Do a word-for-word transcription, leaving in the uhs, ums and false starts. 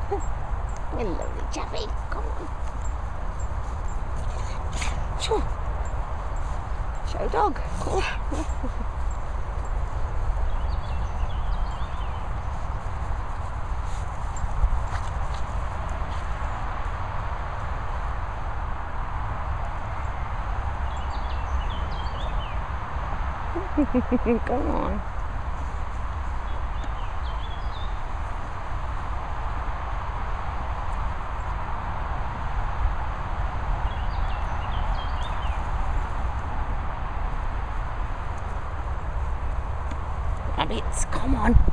You lovely chappy. Come on. Show, Show dog. Come on. Come on. Rabbits, come on.